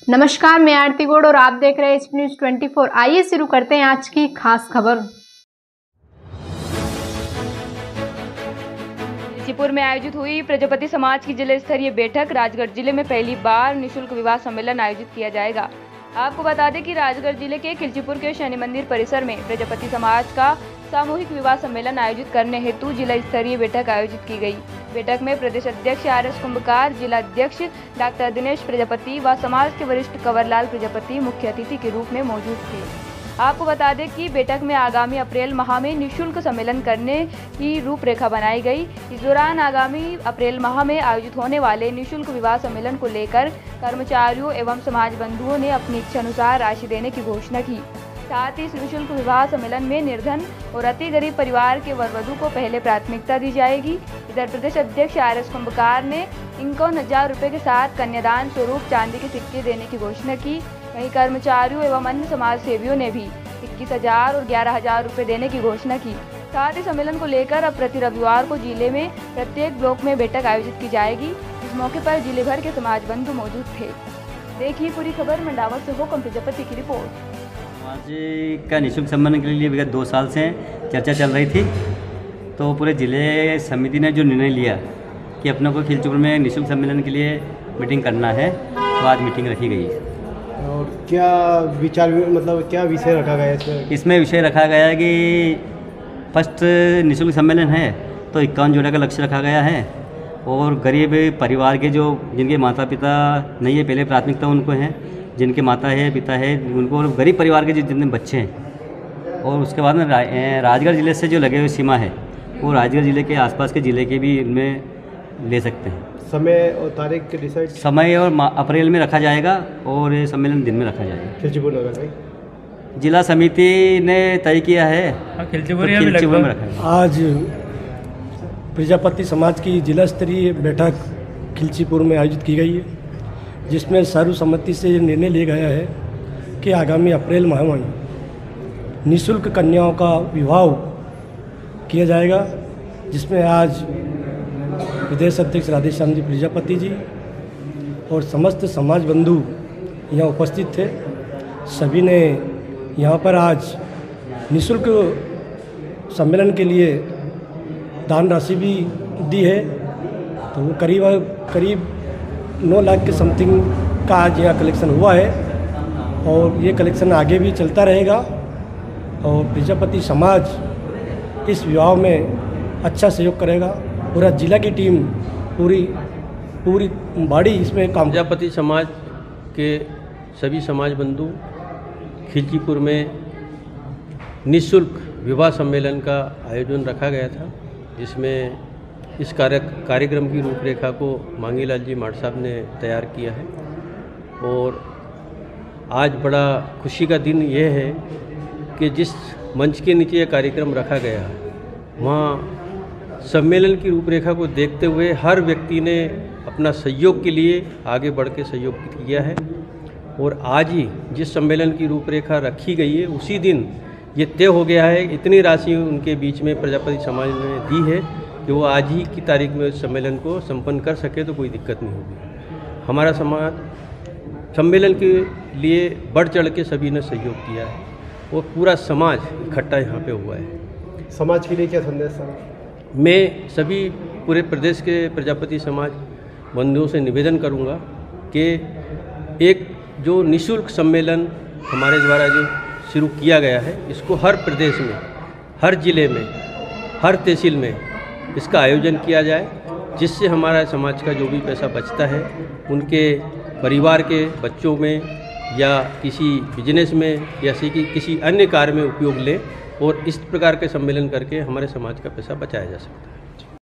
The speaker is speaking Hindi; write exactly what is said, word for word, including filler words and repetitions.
नमस्कार, मैं आरती गौड़ और आप देख रहे हैं एचपी न्यूज चौबीस। आइए शुरू करते हैं आज की खास खबर। खिलचीपुर में आयोजित हुई प्रजापति समाज की जिला स्तरीय बैठक। राजगढ़ जिले में पहली बार निःशुल्क विवाह सम्मेलन आयोजित किया जाएगा। आपको बता दें कि राजगढ़ जिले के खिलचीपुर के शनि मंदिर परिसर में प्रजापति समाज का सामूहिक विवाह सम्मेलन आयोजित करने हेतु जिला स्तरीय बैठक आयोजित की गई। बैठक में प्रदेश अध्यक्ष आर एस कुंभकार, जिला अध्यक्ष डॉक्टर दिनेश प्रजापति व समाज के वरिष्ठ कंवरलाल प्रजापति मुख्य अतिथि के रूप में मौजूद थे। आपको बता दें कि बैठक में आगामी अप्रैल माह में निःशुल्क सम्मेलन करने की रूपरेखा बनाई गई। इस दौरान आगामी अप्रैल माह में आयोजित होने वाले निःशुल्क विवाह सम्मेलन को लेकर कर्मचारियों एवं समाज बंधुओं ने अपनी इच्छा अनुसार राशि देने की घोषणा की। साथ ही इस निःशुल्क विवाह सम्मेलन में निर्धन और अति गरीब परिवार के वर वधू को पहले प्राथमिकता दी जाएगी। इधर प्रदेश अध्यक्ष आर एस कुंभकार ने इक्यावन हजार रुपए के साथ कन्यादान स्वरूप चांदी के सिक्के देने की घोषणा की। वहीं कर्मचारियों एवं अन्य समाज सेवियों ने भी इक्कीस हजार और ग्यारह हजार रुपए देने की घोषणा की। साथ ही सम्मेलन को लेकर अब प्रति रविवार को जिले में प्रत्येक ब्लॉक में बैठक आयोजित की जाएगी। इस मौके पर जिले भर के समाज बंधु मौजूद थे। देखिए पूरी खबर। मंडावर से हुक्म प्रजापति की रिपोर्ट। समाज का निःशुल्क सम्मेलन के लिए विगत दो साल से चर्चा चल रही थी, तो पूरे जिले समिति ने जो निर्णय लिया कि अपने को खिलचीपुर में निःशुल्क सम्मेलन के लिए मीटिंग करना है, तो आज मीटिंग रखी गई। और क्या विचार मतलब क्या विषय रखा गया है इसमें? इसमें विषय रखा गया है कि फर्स्ट निःशुल्क सम्मेलन है तो इक्यावन जोड़े का लक्ष्य रखा गया है, और गरीब परिवार के जो जिनके माता पिता नहीं है पहले प्राथमिकता उनको है, जिनके माता है पिता है उनको, और गरीब परिवार के जितने बच्चे हैं। और उसके बाद में रा, राजगढ़ ज़िले से जो लगे हुए सीमा है वो राजगढ़ ज़िले के आसपास के ज़िले के भी इनमें ले सकते हैं। समय और तारीख डिसाइड समय और अप्रैल में रखा जाएगा और ये सम्मेलन दिन में रखा जाएगा। खिलचीपुर नगर में जिला समिति ने तय किया है, खिलचीपुर तो खिलचीपुर में रखा है। आज प्रजापति समाज की जिला स्तरीय बैठक खिलचीपुर में आयोजित की गई है, जिसमें सर्वसम्मति से निर्णय लिया गया है कि आगामी अप्रैल माह में निःशुल्क कन्याओं का विवाह किया जाएगा, जिसमें आज प्रदेश अध्यक्ष राधेश्याम जी प्रजापति जी और समस्त समाज बंधु यहाँ उपस्थित थे। सभी ने यहाँ पर आज निःशुल्क सम्मेलन के लिए दान राशि भी दी है, तो वो करीब करीब नौ लाख के समथिंग का आज यहाँ कलेक्शन हुआ है, और ये कलेक्शन आगे भी चलता रहेगा। और प्रजापति समाज इस विवाह में अच्छा सहयोग करेगा। पूरा जिला की टीम पूरी पूरी बाड़ी इसमें काम। प्रजापति समाज के सभी समाज बंधु खिलचीपुर में निःशुल्क विवाह सम्मेलन का आयोजन रखा गया था, जिसमें इस कार्य कार्यक्रम की रूपरेखा को मांगीलाल जी माट साहब ने तैयार किया है। और आज बड़ा खुशी का दिन यह है कि जिस मंच के नीचे यह कार्यक्रम रखा गया है, वहाँ सम्मेलन की रूपरेखा को देखते हुए हर व्यक्ति ने अपना सहयोग के लिए आगे बढ़ के सहयोग किया है। और आज ही जिस सम्मेलन की रूपरेखा रखी गई है उसी दिन ये तय हो गया है। इतनी राशि उनके बीच में प्रजापति समाज ने दी है कि वो आज ही की तारीख में उस सम्मेलन को संपन्न कर सके, तो कोई दिक्कत नहीं होगी। हमारा समाज सम्मेलन के लिए बढ़ चढ़ के सभी ने सहयोग किया है, और पूरा समाज इकट्ठा यहाँ पे हुआ है। समाज के लिए क्या संदेश है? मैं सभी पूरे प्रदेश के प्रजापति समाज बंधुओं से निवेदन करूँगा कि एक जो निःशुल्क सम्मेलन हमारे द्वारा जो शुरू किया गया है, इसको हर प्रदेश में, हर जिले में, हर तहसील में इसका आयोजन किया जाए, जिससे हमारा समाज का जो भी पैसा बचता है उनके परिवार के बच्चों में या किसी बिजनेस में या किसी अन्य कार्य में उपयोग लें, और इस प्रकार के सम्मेलन करके हमारे समाज का पैसा बचाया जा सकता है।